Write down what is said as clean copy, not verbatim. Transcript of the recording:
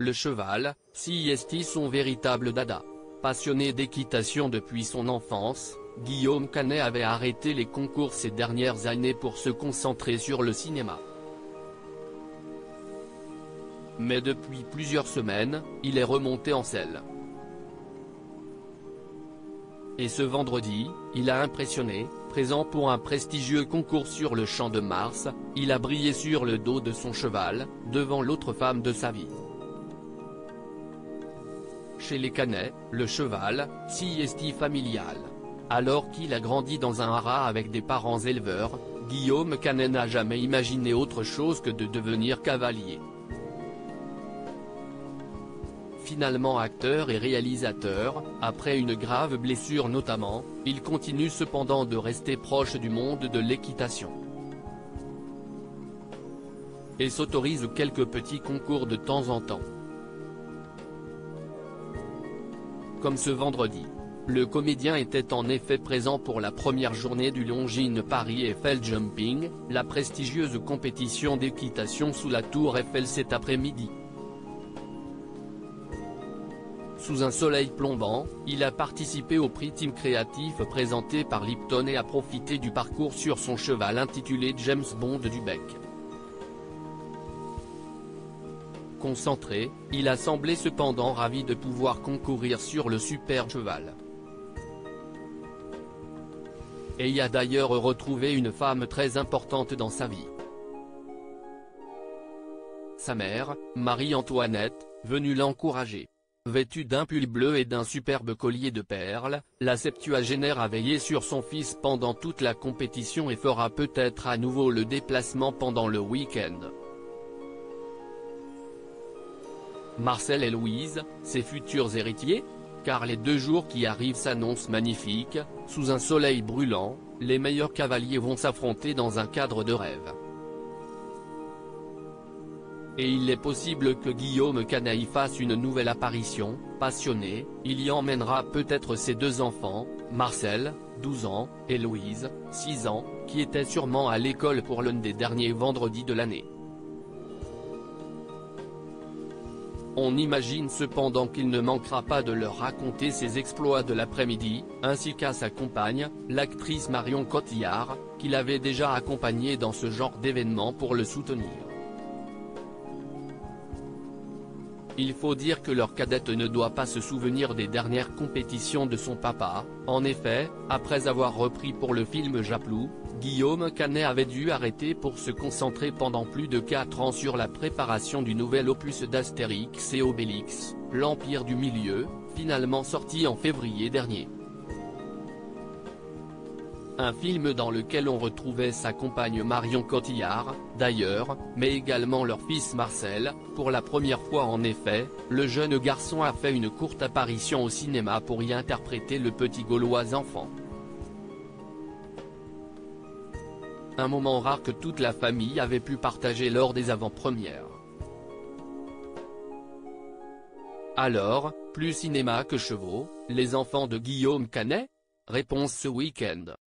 le cheval, c'est son véritable dada. Passionné d'équitation depuis son enfance, Guillaume Canet avait arrêté les concours ces dernières années pour se concentrer sur le cinéma. Mais depuis plusieurs semaines, il est remonté en selle. Et ce vendredi, il a impressionné, présent pour un prestigieux concours sur le Champ de Mars, il a brillé sur le dos de son cheval, devant l'autre femme de sa vie. Chez les Canet, le cheval, c'est familial. Alors qu'il a grandi dans un haras avec des parents éleveurs, Guillaume Canet n'a jamais imaginé autre chose que de devenir cavalier. Finalement acteur et réalisateur, après une grave blessure notamment, il continue cependant de rester proche du monde de l'équitation. Et s'autorise quelques petits concours de temps en temps. Comme ce vendredi. Le comédien était en effet présent pour la première journée du Longines Paris Eiffel Jumping, la prestigieuse compétition d'équitation sous la tour Eiffel cet après-midi. Sous un soleil plombant, il a participé au prix Team Créatif présenté par Lipton et a profité du parcours sur son cheval intitulé James Bond du Bec. Concentré, il a semblé cependant ravi de pouvoir concourir sur le super cheval. Et y a d'ailleurs retrouvé une femme très importante dans sa vie. Sa mère, Marie-Antoinette, venue l'encourager. Vêtue d'un pull bleu et d'un superbe collier de perles, la septuagénaire a veillé sur son fils pendant toute la compétition et fera peut-être à nouveau le déplacement pendant le week-end. Marcel et Louise, ses futurs héritiers? Car les 2 jours qui arrivent s'annoncent magnifiques, sous un soleil brûlant, les meilleurs cavaliers vont s'affronter dans un cadre de rêve. Et il est possible que Guillaume Canet y fasse une nouvelle apparition. Passionné, il y emmènera peut-être ses 2 enfants, Marcel, 12 ans, et Louise, 6 ans, qui étaient sûrement à l'école pour l'un des derniers vendredis de l'année. On imagine cependant qu'il ne manquera pas de leur raconter ses exploits de l'après-midi, ainsi qu'à sa compagne, l'actrice Marion Cotillard, qu'il avait déjà accompagnée dans ce genre d'événement pour le soutenir. Il faut dire que leur cadette ne doit pas se souvenir des dernières compétitions de son papa. En effet, après avoir repris pour le film Japlou, Guillaume Canet avait dû arrêter pour se concentrer pendant plus de 4 ans sur la préparation du nouvel opus d'Astérix et Obélix, l'Empire du Milieu, finalement sorti en février dernier. Un film dans lequel on retrouvait sa compagne Marion Cotillard, d'ailleurs, mais également leur fils Marcel. Pour la première fois en effet, le jeune garçon a fait une courte apparition au cinéma pour y interpréter le petit Gaulois enfant. Un moment rare que toute la famille avait pu partager lors des avant-premières. Alors, plus cinéma que chevaux, les enfants de Guillaume Canet? Réponse ce week-end.